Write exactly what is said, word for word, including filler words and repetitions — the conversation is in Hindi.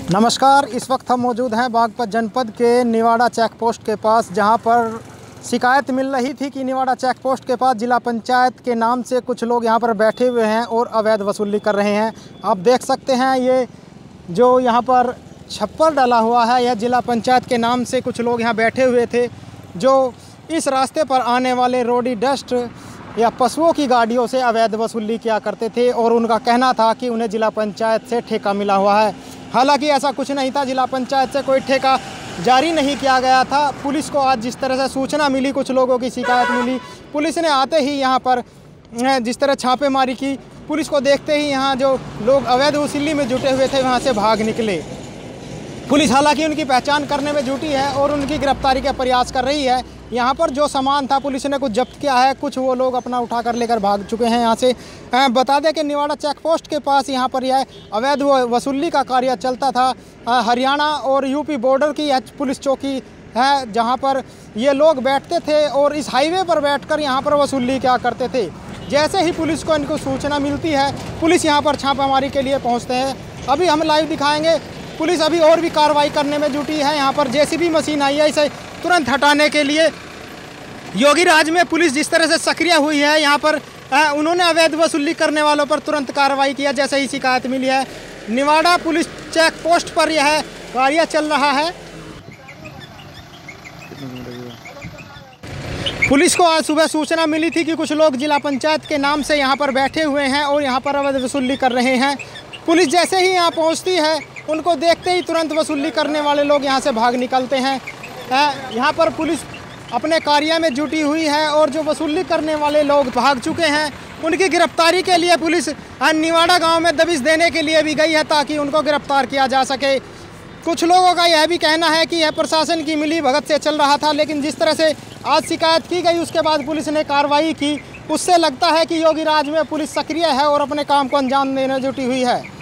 नमस्कार। इस वक्त हम मौजूद हैं बागपत जनपद के निवाड़ा चेक पोस्ट के पास, जहां पर शिकायत मिल रही थी कि निवाड़ा चेक पोस्ट के पास जिला पंचायत के नाम से कुछ लोग यहां पर बैठे हुए हैं और अवैध वसूली कर रहे हैं। आप देख सकते हैं ये जो यहां पर छप्पर डाला हुआ है, यह जिला पंचायत के नाम से कुछ लोग यहां बैठे हुए थे, जो इस रास्ते पर आने वाले रोडी डस्ट या पशुओं की गाड़ियों से अवैध वसूली किया करते थे और उनका कहना था कि उन्हें जिला पंचायत से ठेका मिला हुआ है। हालांकि ऐसा कुछ नहीं था, जिला पंचायत से कोई ठेका जारी नहीं किया गया था। पुलिस को आज जिस तरह से सूचना मिली, कुछ लोगों की शिकायत मिली, पुलिस ने आते ही यहाँ पर जिस तरह छापेमारी की, पुलिस को देखते ही यहाँ जो लोग अवैध वसूली में जुटे हुए थे वहाँ से भाग निकले। पुलिस हालांकि उनकी पहचान करने में जुटी है और उनकी गिरफ्तारी का प्रयास कर रही है। यहाँ पर जो सामान था पुलिस ने कुछ जब्त किया है, कुछ वो लोग अपना उठा कर लेकर भाग चुके हैं यहाँ से। बता दें कि निवाड़ा चेक पोस्ट के पास यहाँ पर यह अवैध वसूली का कार्य चलता था। हरियाणा और यूपी बॉर्डर की यह पुलिस चौकी है, जहाँ पर ये लोग बैठते थे और इस हाईवे पर बैठकर यहाँ पर वसूली क्या करते थे। जैसे ही पुलिस को इनको सूचना मिलती है, पुलिस यहाँ पर छापामारी के लिए पहुँचते हैं। अभी हम लाइव दिखाएँगे। पुलिस अभी और भी कार्रवाई करने में जुटी है। यहाँ पर जेसीबी मशीन आई है, इसे तुरंत हटाने के लिए योगी राज में पुलिस जिस तरह से सक्रिय हुई है, यहाँ पर आ, उन्होंने अवैध वसूली करने वालों पर तुरंत कार्रवाई किया जैसे ही शिकायत मिली है। निवाड़ा पुलिस चेक पोस्ट पर यह कार्य चल रहा है। पुलिस को आज सुबह सूचना मिली थी कि कुछ लोग जिला पंचायत के नाम से यहाँ पर बैठे हुए हैं और यहाँ पर अवैध वसूली कर रहे हैं। पुलिस जैसे ही यहाँ पहुँचती है, उनको देखते ही तुरंत वसूली करने वाले लोग यहाँ से भाग निकलते हैं। यहाँ पर पुलिस अपने कार्य में जुटी हुई है और जो वसूली करने वाले लोग भाग चुके हैं, उनकी गिरफ्तारी के लिए पुलिस निवाड़ा गांव में दबिश देने के लिए भी गई है ताकि उनको गिरफ्तार किया जा सके। कुछ लोगों का यह भी कहना है कि यह प्रशासन की मिली भगत से चल रहा था, लेकिन जिस तरह से आज शिकायत की गई उसके बाद पुलिस ने कार्रवाई की, उससे लगता है कि योगी राज में पुलिस सक्रिय है और अपने काम को अंजाम देने जुटी हुई है।